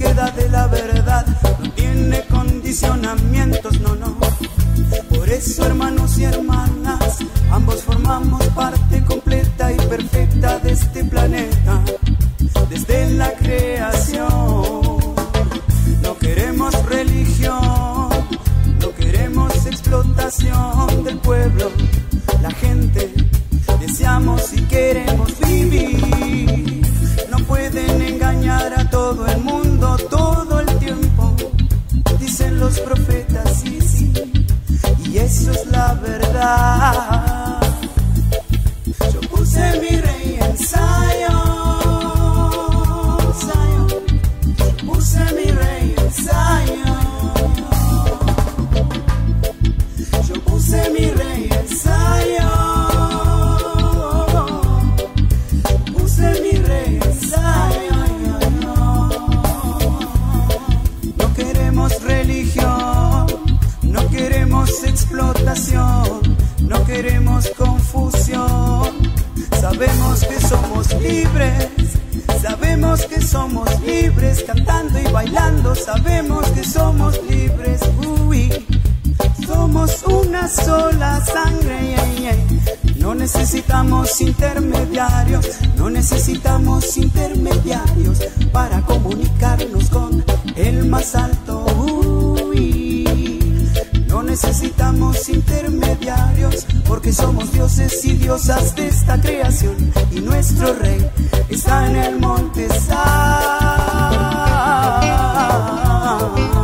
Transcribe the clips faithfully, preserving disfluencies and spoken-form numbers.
búsqueda de la verdad no tiene condicionamientos, no, no. Por eso, hermanos y hermanas, ambos formamos parte completa y perfecta de este planeta. Desde la creación, no queremos religión, no queremos explotación del pueblo. La gente deseamos y queremos vivir. No pueden engañar a todo el mundo todo el tiempo, dicen los profetas, sí, sí, y eso es la verdad. Yo puse mi rey en Zion, Zion. Yo puse mi rey en Zion. Yo puse mi rey en Zion. Puse mi rey en Zion. No queremos religión, no queremos explotación, no queremos confusión. Sabemos que somos libres, sabemos que somos libres, cantando y bailando, sabemos que somos libres. Uy, somos una sola sangre, yeah, yeah. No necesitamos intermediarios, no necesitamos intermediarios para comunicarnos con el más alto. Uy, no necesitamos intermediarios, porque somos dioses y diosas de esta creación, y nuestro rey está en el monte Zion.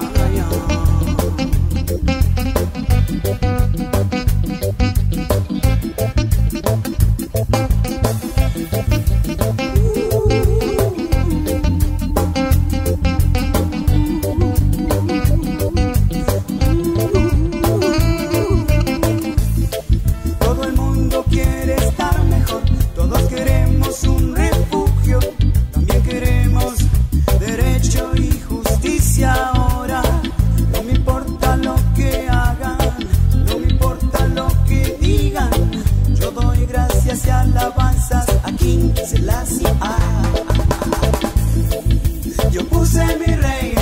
Y alabanzas a King Selassie. Ah, ah, ah. Yo puse mi rey